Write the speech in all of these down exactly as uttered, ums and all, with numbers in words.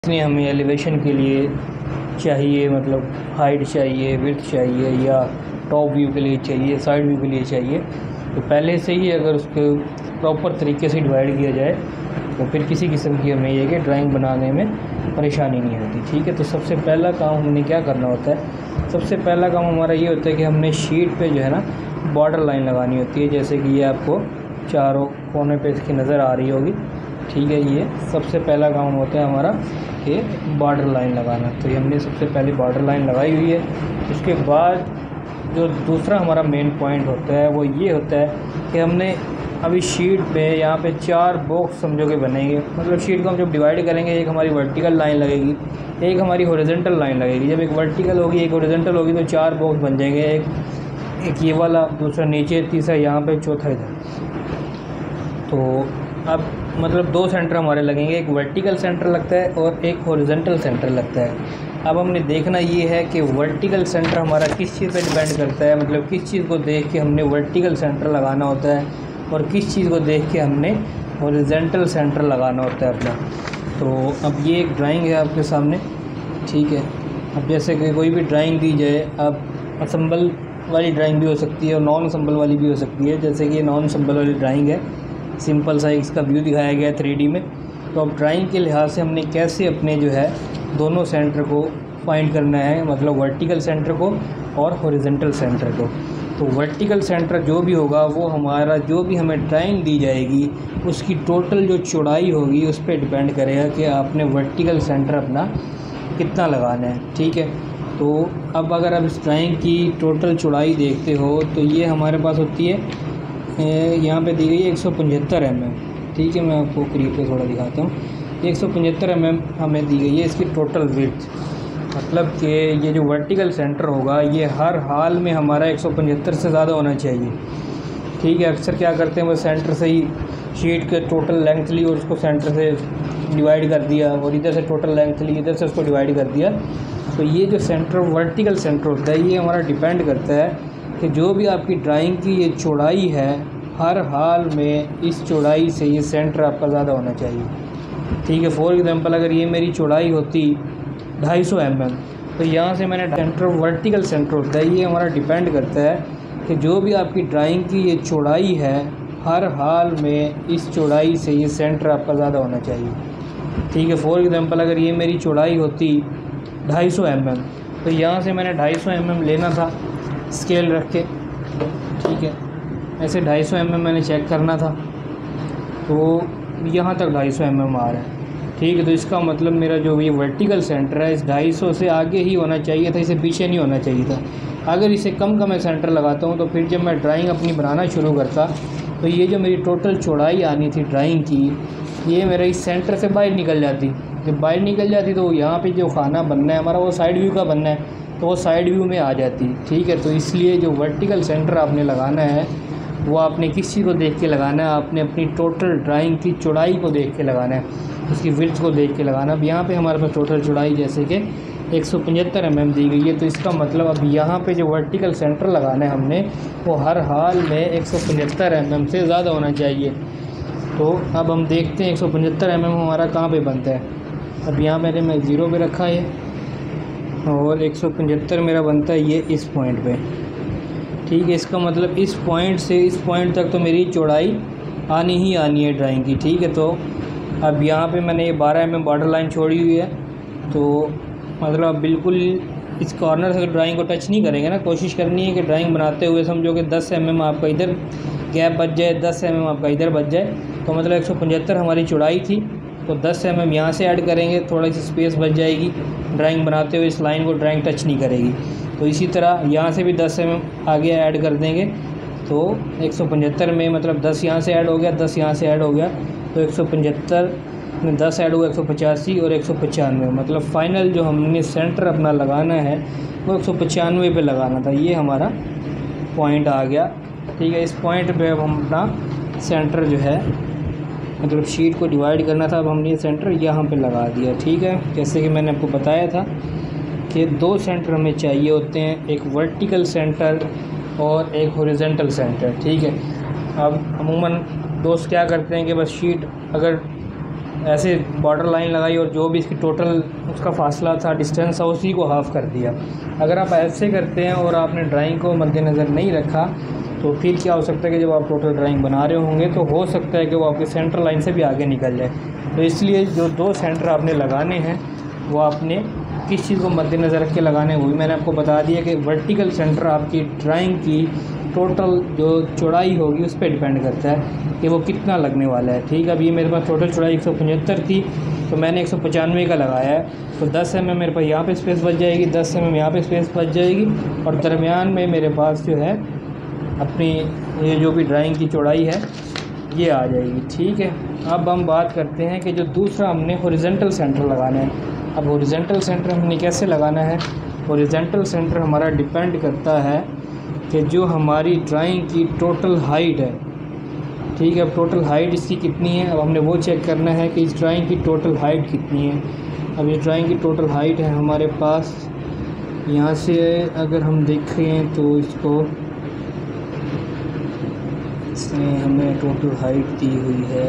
इसमें हमें एलिवेशन के लिए चाहिए, मतलब हाइट चाहिए, विड्थ चाहिए, या टॉप व्यू के लिए चाहिए, साइड व्यू के लिए चाहिए। तो पहले से ही अगर उसको प्रॉपर तरीके से डिवाइड किया जाए तो फिर किसी किस्म की हमें ये कि ड्राइंग बनाने में परेशानी नहीं होती। ठीक है, तो सबसे पहला काम हमने क्या करना होता है, सबसे पहला काम हमारा ये होता है कि हमने शीट पे जो है ना बॉर्डर लाइन लगानी होती है। जैसे कि ये आपको चारों कोने पे इसकी नज़र आ रही होगी। ठीक है, ये सबसे पहला काम होता है हमारा कि बॉर्डर लाइन लगाना। तो ये हमने सबसे पहले बॉर्डर लाइन लगाई हुई है। उसके बाद जो दूसरा हमारा मेन पॉइंट होता है वो ये होता है कि हमने अभी शीट पे यहाँ पे चार बॉक्स समझो के बनेंगे। मतलब शीट को हम जब डिवाइड करेंगे, एक हमारी वर्टिकल लाइन लगेगी, एक हमारी हॉरिजॉन्टल लाइन लगेगी। जब एक वर्टिकल होगी, एक हॉरिजॉन्टल होगी, तो चार बॉक्स बन जाएंगे। एक एक ये वाला, दूसरा नीचे, तीसरा यहाँ पे, चौथा इधर। तो अब मतलब दो सेंटर हमारे लगेंगे, एक वर्टिकल सेंटर लगता है और एक हॉरिजॉन्टल सेंटर लगता है। अब हमने देखना ये है कि वर्टिकल सेंटर हमारा किस चीज़ पे डिपेंड करता है, मतलब किस चीज़ को देख के हमने वर्टिकल सेंटर लगाना होता है और किस चीज़ को देख के हमने हॉरिजॉन्टल सेंटर लगाना होता है अपना। तो अब ये एक ड्राइंग है आपके सामने। ठीक है, अब जैसे कि कोई भी ड्राइंग दी जाए, अब असम्बल वाली ड्राइंग भी हो सकती है और नॉन असम्बल वाली भी हो सकती है। जैसे कि ये नॉन असम्बल वाली ड्राइंग है, सिंपल सा इसका व्यू दिखाया गया है थ्री डी में। तो अब ड्राइंग के लिहाज से हमने कैसे अपने जो है दोनों सेंटर को फाइंड करना है, मतलब वर्टिकल सेंटर को और हॉरिजॉन्टल सेंटर को। तो वर्टिकल सेंटर जो भी होगा वो हमारा, जो भी हमें ड्राइंग दी जाएगी उसकी टोटल जो चौड़ाई होगी उस पर डिपेंड करेगा कि आपने वर्टिकल सेंटर अपना कितना लगाना है। ठीक है, तो अब अगर आप इस ड्राइंग की टोटल चौड़ाई देखते हो तो ये हमारे पास होती है, यहाँ पे दी गई है एक सौ पचहत्तर एम एम। ठीक है, मैं आपको करीब पे थोड़ा दिखाता हूँ। एक सौ पचहत्तर एम एम हमें दी गई है इसकी टोटल विड्थ। मतलब कि ये जो वर्टिकल सेंटर होगा ये हर हाल में हमारा एक सौ पचहत्तर से ज़्यादा होना चाहिए। ठीक है, अक्सर क्या करते हैं वो सेंटर से ही शीट के टोटल लेंथ ली और उसको सेंटर से डिवाइड कर दिया, और इधर से टोटल लेंथ ली, इधर से उसको डिवाइड कर दिया। तो ये जो सेंटर वर्टिकल सेंटर होता है ये हमारा डिपेंड करता है कि जो भी आपकी ड्राइंग की ये चौड़ाई है हर हाल में इस चौड़ाई से ये सेंटर आपका ज़्यादा होना चाहिए। ठीक है, फॉर एग्जांपल अगर ये मेरी चौड़ाई होती ढाई सौ एम एम, तो यहाँ से मैंने सेंटर वर्टिकल सेंटर होता है ये हमारा डिपेंड करता है कि जो भी आपकी ड्राइंग की ये चौड़ाई है हर हाल में इस चौड़ाई से ये सेंटर आपका ज़्यादा होना चाहिए। ठीक है, फॉर एग्जांपल अगर ये मेरी चौड़ाई होती ढाई सौ एम एम, तो यहाँ से मैंने ढाई सौ एम एम लेना था स्केल रख के। ठीक है, ऐसे ढाई सौ एम एम मैंने चेक करना था, तो यहाँ तक ढाई सौ एम एम आ रहा है। ठीक है, तो इसका मतलब मेरा जो ये वर्टिकल सेंटर है इस ढाई सौ से आगे ही होना चाहिए था, इसे पीछे नहीं होना चाहिए था। अगर इसे कम का मैं सेंटर लगाता हूँ तो फिर जब मैं ड्राइंग अपनी बनाना शुरू करता तो ये जो मेरी टोटल चौड़ाई आनी थी ड्राइंग की ये मेरा इस सेंटर से बाहर निकल जाती। जब बाहर निकल जाती तो यहाँ पे जो खाना बनना है हमारा वो साइड व्यू का बनना है, तो वो साइड व्यू में आ जाती। ठीक है, तो इसलिए जो वर्टिकल सेंटर आपने लगाना है वो आपने किस चीज़ को देख के लगाना है, आपने अपनी टोटल ड्राइंग की चौड़ाई को देख के लगाना है, उसकी विड्थ को देख के लगाना। अब यहाँ पे हमारे पास टोटल चौड़ाई जैसे कि एक सौ पचहत्तर एम एम दी गई है, तो इसका मतलब अब यहाँ पे जो वर्टिकल सेंटर लगाना है हमने वो हर हाल में एक सौ पचहत्तर एम एम से ज़्यादा होना चाहिए। तो अब हम देखते हैं एक सौ पचहत्तर एम एम हमारा कहाँ पे बनता है। अब यहाँ मैंने मैं ज़ीरो पे रखा है और एक सौ पचहत्तर मेरा बनता है ये इस पॉइंट पे। ठीक है, इसका मतलब इस पॉइंट से इस पॉइंट तक तो मेरी चौड़ाई आनी ही आनी है ड्राइंग की। ठीक है, तो अब यहाँ पे मैंने ये बारह एम एम बॉर्डर लाइन छोड़ी हुई है, तो मतलब अब बिल्कुल इस कॉर्नर से ड्राइंग को टच नहीं करेंगे ना। कोशिश करनी है कि ड्राइंग बनाते हुए समझो कि दस एम एम आपका इधर गैप बच जाए, दस एम एम आपका इधर बच जाए। तो मतलब एक सौ पचहत्तर हमारी चौड़ाई थी, तो दस एम एम यहाँ से ऐड करेंगे, थोड़ी सी स्पेस बच जाएगी। ड्राइंग बनाते हुए इस लाइन को ड्राइंग टच नहीं करेगी। तो इसी तरह यहाँ से भी दस एम एम आगे ऐड कर देंगे, तो एक सौ पचहत्तर में मतलब दस यहाँ से ऐड हो गया, दस यहाँ से ऐड हो गया, तो एक सौ पचहत्तर में दस ऐड हुआ एक सौ पचासी और एक सौ पचानवे। मतलब फ़ाइनल जो हमने सेंटर अपना लगाना है वो एक सौ पचानवे पे लगाना था। ये हमारा पॉइंट आ गया। ठीक है, इस पॉइंट पे अब हम अपना सेंटर जो है मतलब शीट को डिवाइड करना था, अब हमने ये सेंटर यहाँ पे लगा दिया। ठीक है, जैसे कि मैंने आपको बताया था कि दो सेंटर हमें चाहिए होते हैं, एक वर्टिकल सेंटर और एक हॉरिजॉन्टल सेंटर। ठीक है, अब अमूमन दोस्त क्या करते हैं कि बस शीट अगर ऐसे बॉर्डर लाइन लगाई और जो भी इसकी टोटल उसका फासला था, डिस्टेंस था, उसी को हाफ़ कर दिया। अगर आप ऐसे करते हैं और आपने ड्राइंग को मद्देनज़र नहीं रखा तो फिर क्या हो सकता है कि जब आप टोटल ड्राइंग बना रहे होंगे तो हो सकता है कि वो आपके सेंटर लाइन से भी आगे निकल जाए। तो इसलिए जो दो सेंटर आपने लगाने हैं वो आपने किस चीज़ को मद्देनज़र रख के लगाने, वो भी मैंने आपको बता दिया कि वर्टिकल सेंटर आपकी ड्राइंग की टोटल जो चौड़ाई होगी उस पर डिपेंड करता है कि वो कितना लगने वाला है। ठीक है, अब ये मेरे पास टोटल चौड़ाई एक सौ पचहत्तर थी तो मैंने एक सौ पचानवे का लगाया है, तो दस एम एम मेरे पास यहाँ पे स्पेस बच जाएगी, दस एम एम यहाँ पे स्पेस बच जाएगी और दरमियान में मेरे पास जो है अपनी ये जो भी ड्राइंग की चौड़ाई है ये आ जाएगी। ठीक है, अब हम बात करते हैं कि जो दूसरा हमने हॉरिजॉन्टल सेंटर लगाना है। अब हॉरिजॉन्टल सेंटर हमने कैसे लगाना है? हॉरिजॉन्टल सेंटर हमारा डिपेंड करता है कि जो हमारी ड्राइंग की टोटल हाइट है, ठीक है, अब टोटल हाइट इसकी कितनी है, अब हमने वो चेक करना है कि इस ड्राइंग की टोटल हाइट कितनी है। अब इस ड्राइंग की टोटल हाइट है हमारे पास, यहाँ से अगर हम देखें तो इसको इसमें हमें टोटल हाइट दी हुई है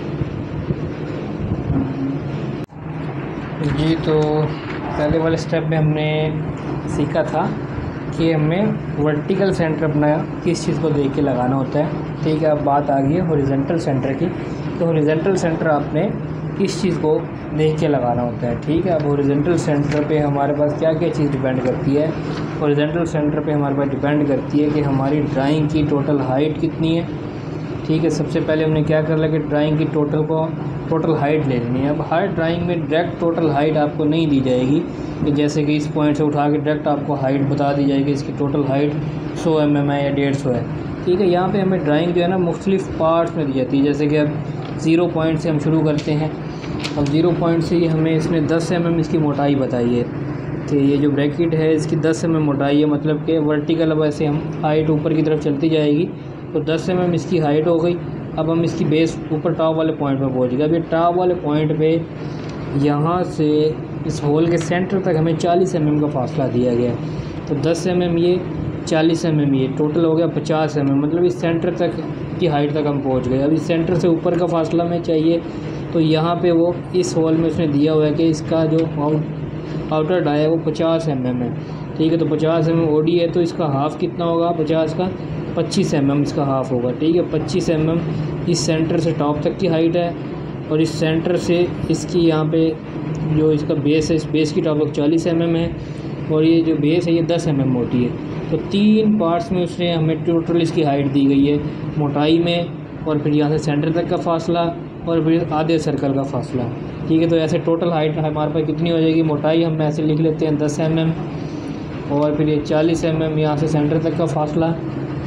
जी। तो पहले वाले स्टेप में हमने सीखा था कि हमें वर्टिकल सेंटर अपना किस चीज़ को देख के लगाना होता है। ठीक है, अब बात आ गई है हॉरिजॉन्टल सेंटर की। तो हॉरिजॉन्टल सेंटर आपने किस चीज़ को देख के लगाना होता है। ठीक है, अब हॉरिजॉन्टल सेंटर पे हमारे पास क्या क्या चीज़ डिपेंड करती है। हॉरिजॉन्टल सेंटर पे हमारे पास डिपेंड करती है कि हमारी ड्राइंग की टोटल हाइट कितनी है। ठीक है, सबसे पहले हमने क्या कर लिया कि ड्राइंग की टोटल को टोटल हाइट ले लेनी है। अब हर ड्राइंग में डायरेक्ट टोटल हाइट आपको नहीं दी जाएगी कि जैसे कि इस पॉइंट से उठा के डायरेक्ट आपको हाइट बता दी जाएगी इसकी टोटल हाइट सौ एम एम है या डेढ़ सौ है। ठीक है, यहाँ पे हमें ड्राइंग जो है ना मुख्तलिफ़ पार्ट्स में दी जाती है। जैसे कि अब ज़ीरो पॉइंट से हम शुरू करते हैं। अब ज़ीरो पॉइंट से ही हमें इसने दस एम एम इसकी मोटाई बताई है कि ये जो ब्रैकेट है इसकी दस एम एम मोटाई है, मतलब कि वर्टिकल अब ऐसे हम हाइट ऊपर की तरफ चलती जाएगी तो दस एम एम इसकी हाइट हो गई। अब हम इसकी बेस ऊपर टॉप वाले पॉइंट पर पहुंच गए। अब ये टॉप वाले पॉइंट पे यहाँ से इस होल के सेंटर तक हमें चालीस एम एम का फासला दिया गया है। तो दस एम एम ये, चालीस एम एम ये, टोटल हो गया पचास एम एम, मतलब इस सेंटर तक की हाइट तक हम पहुँच गए। अब इस सेंटर से ऊपर का फासला हमें चाहिए तो यहाँ पर वो इस होल में उसने दिया हुआ है कि इसका जो आउट आउटर डाई है वो पचास एम एम है। ठीक है, तो पचास एम एम ओ डी है तो इसका हाफ़ कितना होगा पचास का, पच्चीस एम एम इसका हाफ़ होगा। ठीक है, पच्चीस एम एम इस सेंटर से टॉप तक की हाइट है और इस सेंटर से इसकी यहाँ पे जो इसका बेस है इस बेस की टॉप तक चालीस एम एम है और ये जो बेस है ये दस एम एम मोटी है। तो तीन पार्ट्स में उसने हमें टोटल इसकी हाइट दी गई है, मोटाई में और फिर यहाँ से सेंटर तक का फासला और फिर आधे सर्कल का फासला। ठीक है, तो ऐसे टोटल हाइट हमारे पास कितनी हो जाएगी, मोटाई हम ऐसे लिख लेते हैं दस एम एम और फिर ये चालीस एम एम यहाँ से सेंटर तक का फासला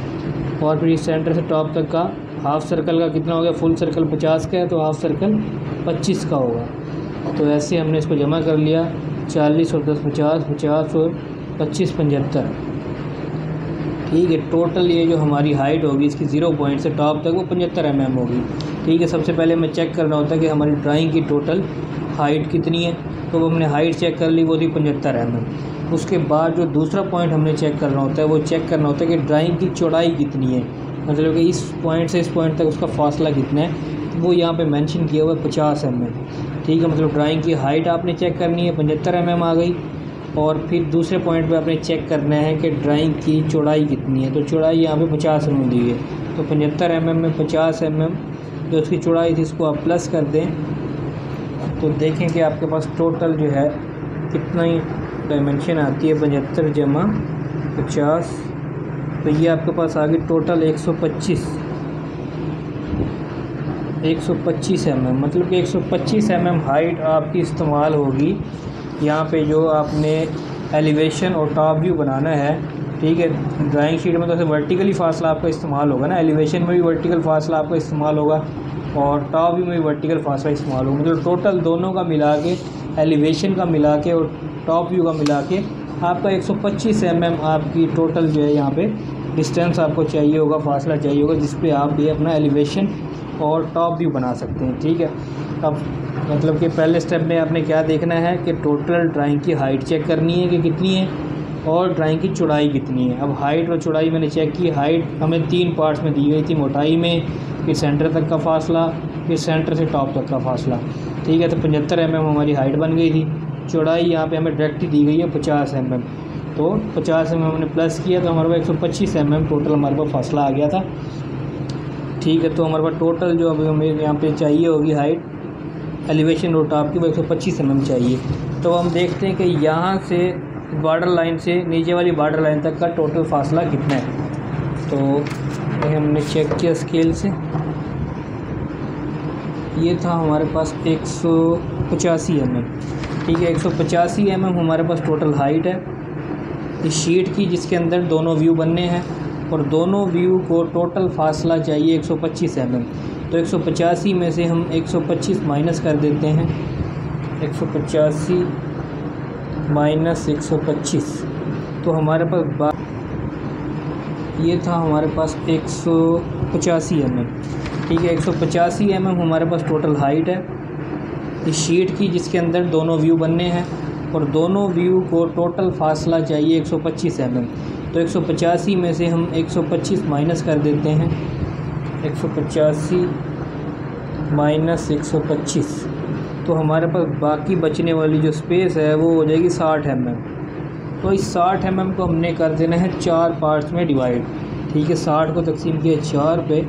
और फिर इस सेंटर से टॉप तक का हाफ़ सर्कल का कितना हो गया, फुल सर्कल पचास का है तो हाफ़ सर्कल पच्चीस का होगा। तो ऐसे हमने इसको जमा कर लिया, चालीस और दस पचास, पचास और पच्चीस पचहत्तर। ठीक है, टोटल ये जो हमारी हाइट होगी इसकी ज़ीरो पॉइंट से टॉप तक वो पचहत्तर एम एम होगी। ठीक है, सबसे पहले हमें चेक करना होता है कि हमारी ड्राइंग की टोटल हाइट कितनी है, तो वो हमने हाइट चेक कर ली, वो थी पचहत्तर एम एम। उसके बाद जो दूसरा पॉइंट हमने चेक करना होता है वो चेक करना होता है कि ड्राइंग की चौड़ाई कितनी है, मतलब कि इस पॉइंट से इस पॉइंट तक उसका फासला कितना है, तो वो यहाँ पे मेंशन किया हुआ है पचास एम एम। ठीक है, मतलब ड्राइंग की हाइट आपने चेक करनी है, पचहत्तर एम एम आ गई और फिर दूसरे पॉइंट पे आपने चेक करना है कि ड्राइंग की चौड़ाई कितनी है, तो चौड़ाई यहाँ पे पचास एम एम दी है। तो पचहत्तर एम एम में पचास एम एम जो उसकी चौड़ाई थी इसको आप प्लस कर दें तो देखें कि आपके पास टोटल जो है कितना ही डायमेंशन आती है, पचहत्तर जमा पचास, तो ये आपके पास आ गई टोटल एक सौ पच्चीस एक सौ पच्चीस एम एम, मतलब कि एक सौ पच्चीस एम एम हाइट आपकी इस्तेमाल होगी यहाँ पे जो आपने एलिवेशन और टॉप व्यू बनाना है। ठीक है, ड्राइंग शीट में तो ऐसे वर्टिकली फासला आपका इस्तेमाल होगा ना, एलिवेशन में भी वर्टिकल फासला आपका इस्तेमाल होगा और टॉप व्यू में भी वर्टिकल फासला इस्तेमाल होगा, मतलब टोटल दोनों का मिला के, एलिवेशन का मिला के और टॉप व्यू का मिला के आपका एक सौ पच्चीस एम एम आपकी टोटल जो है यहाँ पे डिस्टेंस आपको चाहिए होगा, फासला चाहिए होगा, जिस पे आप ये अपना एलिवेशन और टॉप व्यू बना सकते हैं। ठीक है, अब मतलब कि पहले स्टेप में आपने क्या देखना है कि टोटल ड्राइंग की हाइट चेक करनी है कि कितनी है और ड्राइंग की चौड़ाई कितनी है। अब हाइट और चौड़ाई मैंने चेक की, हाइट हमें तीन पार्ट्स में दी गई थी, मोटाई में, फिर सेंटर तक का फासला, फिर सेंटर से टॉप तक का फासला। ठीक है। तो पचहत्तर एम एम हमारी हाइट बन गई थी। चौड़ाई यहाँ पे हमें डायरेक्ट दी गई है पचास एम एम, तो पचास एम एम हमने प्लस किया तो हमारे पास एक सौ पच्चीस एम एम टोटल हमारे पास फासला आ गया था। ठीक है। तो हमारे पास टोटल जो अभी हमें यहाँ पे चाहिए होगी हाइट एलिवेशन और टॉप की, वो एक सौ पच्चीस एम एम चाहिए। तो हम देखते हैं कि यहाँ से बॉर्डर लाइन से नीचे वाली बॉर्डर लाइन तक का टोटल फासला कितना है। तो ये हमने चेक किया स्केल से, ये था हमारे पास एक सौ पचासी एम एम। ठीक है, एक सौ पचासी एम एम हमारे पास टोटल हाइट है इस शीट की, जिसके अंदर दोनों व्यू बनने हैं और दोनों व्यू को टोटल फासला चाहिए एक सौ पच्चीस एम एम। तो एक सौ पचासी में से हम एक सौ पच्चीस माइनस कर देते हैं, एक सौ पचासी माइनस एक सौ पच्चीस, तो हमारे पास बा ये था हमारे पास एक सौ पचासी एम एम। ठीक है, एक सौ पचासी एम एम हमारे पास टोटल हाइट है इस शीट की, जिसके अंदर दोनों व्यू बनने हैं और दोनों व्यू को टोटल फासला चाहिए एक सौ पच्चीस एम एम। तो एक सौ पचासी में से हम एक सौ पच्चीस माइनस कर देते हैं, एक सौ पचासी माइनस एक सौ पच्चीस, तो हमारे पास बाकी बचने वाली जो स्पेस है वो हो जाएगी साठ एम एम। तो इस साठ एम एम को हमने कर देना है चार पार्ट्स में डिवाइड। ठीक है, साठ को तकसीम किया चार पे,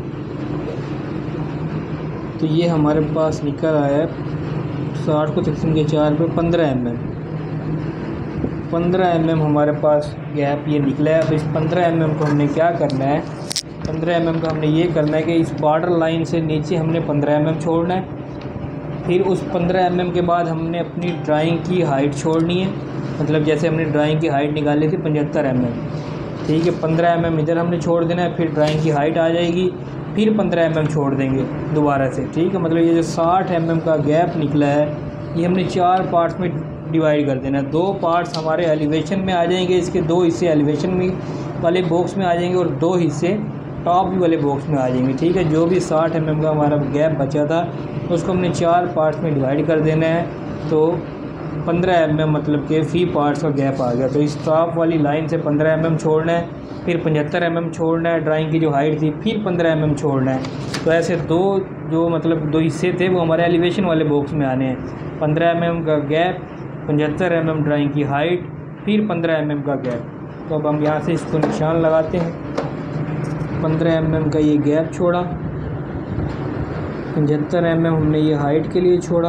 तो ये हमारे पास निकल आया है साठ को तकसीम किया चार पे पंद्रह एम एम। पंद्रह एम एम हमारे पास गैप ये निकला है। अब इस पंद्रह एम एम को हमने क्या करना है, पंद्रह एम एम का हमने ये करना है कि इस बॉर्डर लाइन से नीचे हमने पंद्रह एम एम छोड़ना है। फिर उस पंद्रह एम एम के बाद हमने अपनी ड्राइंग की हाइट छोड़नी है, मतलब जैसे हमने ड्राइंग की हाइट निकाली थी पचहत्तर एम एम। ठीक है, पंद्रह एम एम इधर हमने छोड़ देना है, फिर ड्राइंग की हाइट आ जाएगी, फिर पंद्रह एम एम छोड़ देंगे दोबारा से। ठीक है, मतलब ये जो साठ एम एम का गैप निकला है ये हमने चार पार्ट्स में डिवाइड कर देना है। दो पार्ट्स हमारे एलिवेशन में आ जाएंगे, इसके दो हिस्से एलिवेशन में वाले बॉक्स में आ जाएंगे और दो हिस्से टॉप व्यू वाले बॉक्स में आ जाएंगे। ठीक है, जो भी साठ एम एम का हमारा गैप बचा था उसको हमने चार पार्ट्स में डिवाइड कर देना है, तो पंद्रह एम एम मतलब के फी पार्ट्स का गैप आ गया। तो इस टॉप वाली लाइन से पंद्रह एम एम छोड़ना है, फिर पचहत्तर एम एम छोड़ना है ड्राइंग की जो हाइट थी, फिर पंद्रह एम एम छोड़ना है। तो ऐसे दो जो मतलब दो हिस्से थे वो हमारे एलिवेशन वाले बॉक्स में आने हैं। पंद्रह एम एम का गैप, पचहत्तर एम एम ड्राइंग की हाइट, फिर पंद्रह एम एम का गैप। तो अब हम यहाँ से इसको निशान लगाते हैं। पंद्रह एम एम का ये गैप छोड़ा, पचहत्तर एम एम हमने ये हाइट के लिए छोड़ा,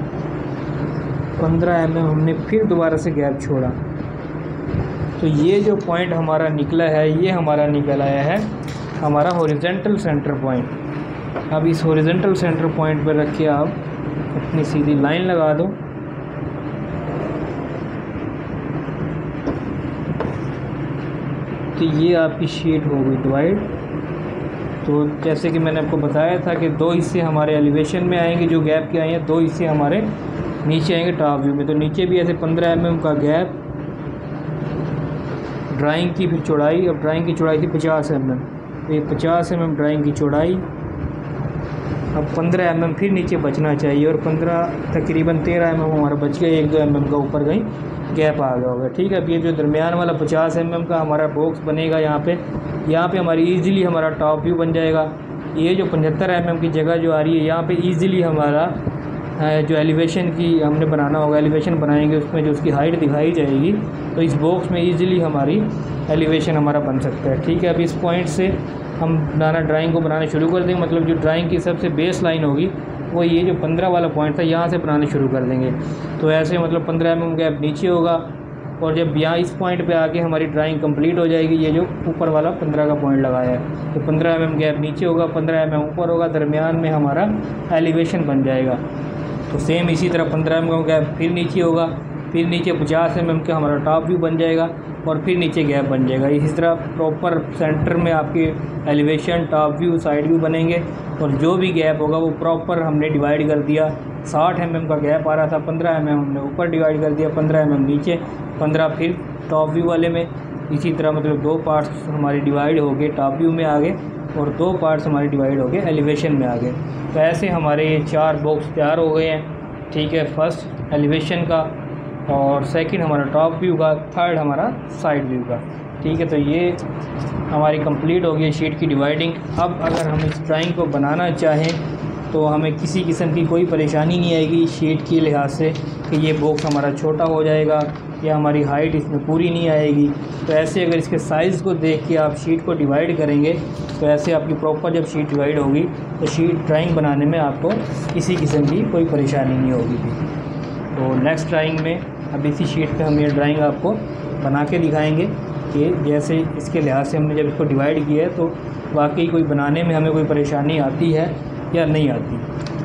पंद्रह एम एम हमने फिर दोबारा से गैप छोड़ा। तो ये जो पॉइंट हमारा निकला है ये हमारा निकल आया है हमारा हॉरिजॉन्टल सेंटर पॉइंट। अब इस हॉरिजॉन्टल सेंटर पॉइंट पर रख के आप अपनी सीधी लाइन लगा दो। तो ये आपकी शीट हो गई डिवाइड। तो जैसे कि मैंने आपको बताया था कि दो हिस्से हमारे एलिवेशन में आएंगे जो गैप के आए हैं, दो हिस्से हमारे नीचे आएंगे टॉप व्यू में। तो नीचे भी ऐसे पंद्रह एम एम का गैप, ड्राइंग की फिर चौड़ाई, अब ड्राइंग की चौड़ाई थी पचास एम एम, तो ये पचास एम एम ड्राइंग की चौड़ाई। अब पंद्रह एम एम फिर नीचे बचना चाहिए और पंद्रह तकरीबन तेरह एम एम हमारा बच गया, एक दो एम एम का ऊपर कहीं गैप आ गया होगा। ठीक है, अब ये जो दरमियान वाला पचास एम एम का हमारा बॉक्स बनेगा यहाँ पे, यहाँ पे हमारी ईज़िली हमारा टॉप व्यू बन जाएगा। ये जो पचहत्तर एम एम की जगह जो आ रही है यहाँ पे ईज़िली हमारा जो एलिवेशन की हमने बनाना होगा, एलिवेशन बनाएंगे उसमें जो उसकी हाइट दिखाई जाएगी, तो इस बॉक्स में ईज़िली हमारी एलिवेशन हमारा बन सकता है। ठीक है, अब इस पॉइंट से हम बनाना ड्राइंग को बनाना शुरू कर देंगे, मतलब जो ड्राइंग की सबसे बेस लाइन होगी वो ये जो पंद्रह वाला पॉइंट था यहाँ से बनाने शुरू कर देंगे। तो ऐसे मतलब पंद्रह एम एम गैप नीचे होगा और जब यहाँ इस पॉइंट पे आके हमारी ड्राइंग कंप्लीट हो जाएगी, ये जो ऊपर वाला पंद्रह का पॉइंट लगाया है, तो पंद्रह एम एम गैप नीचे होगा, पंद्रह एम एम ऊपर होगा, दरमियान में हमारा एलिवेशन बन जाएगा। तो सेम इसी तरह पंद्रह एम एम गैप फिर नीचे होगा, फिर नीचे पचास एम एम का हमारा टॉप व्यू बन जाएगा और फिर नीचे गैप बन जाएगा। इसी तरह प्रॉपर सेंटर में आपके elevation, top view, side view बनेंगे और जो भी गैप होगा वो प्रॉपर हमने डिवाइड कर दिया। साठ एम एम का गैप आ रहा था, पंद्रह एम एम हमने ऊपर डिवाइड कर दिया, पंद्रह एम एम नीचे, पंद्रह फिर टॉप व्यू वाले में। इसी तरह मतलब दो पार्ट्स हमारे डिवाइड हो गए, टॉप व्यू में आ गए और दो पार्ट्स हमारे डिवाइड हो गए एलिवेशन में आ गए। तो ऐसे हमारे ये चार बॉक्स तैयार हो गए हैं। ठीक है, फर्स्ट एलिवेशन का और सेकंड हमारा टॉप व्यू का, थर्ड हमारा साइड व्यू का। ठीक है, तो ये हमारी कंप्लीट हो गई शीट की डिवाइडिंग। अब अगर हम इस ड्राइंग को बनाना चाहें तो हमें किसी किस्म की कोई परेशानी नहीं आएगी शीट के लिहाज से कि ये बॉक्स हमारा छोटा हो जाएगा या हमारी हाइट इसमें पूरी नहीं आएगी। तो ऐसे अगर इसके साइज़ को देख के आप शीट को डिवाइड करेंगे तो ऐसे आपकी प्रॉपर जब शीट डिवाइड होगी तो शीट ड्राइंग बनाने में आपको किसी किस्म की कोई परेशानी नहीं होगी थी। तो नेक्स्ट ड्राइंग में अब इसी शीट पे हम ये ड्राइंग आपको बना के दिखाएंगे कि जैसे इसके लिहाज से हमने जब इसको डिवाइड किया है तो वाकई कोई बनाने में हमें कोई परेशानी आती है या नहीं आती।